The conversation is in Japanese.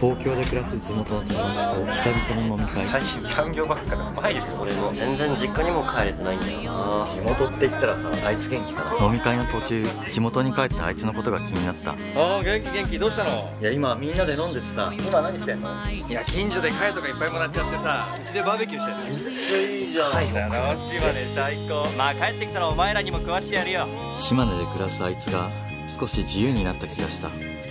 東京で暮らす地元の友達と久々の飲み会。 最近残業ばっかで参るよ。 俺も全然実家にも帰れてないんだよな。 地元って言ったらさ、あいつ元気かな。飲み会の途中、地元に帰ったあいつのことが気になった。 ああ、元気どうしたの？ いや今みんなで飲んでてさ。今何してんの？ いや、近所で貝とかいっぱいもらっちゃってさ、うちでバーベキューしてる。 めっちゃいいじゃん。 貝だろ、島根最高。まあ帰ってきたらお前らにも食わしてやるよ。 島根で暮らすあいつが少し自由になった気がした。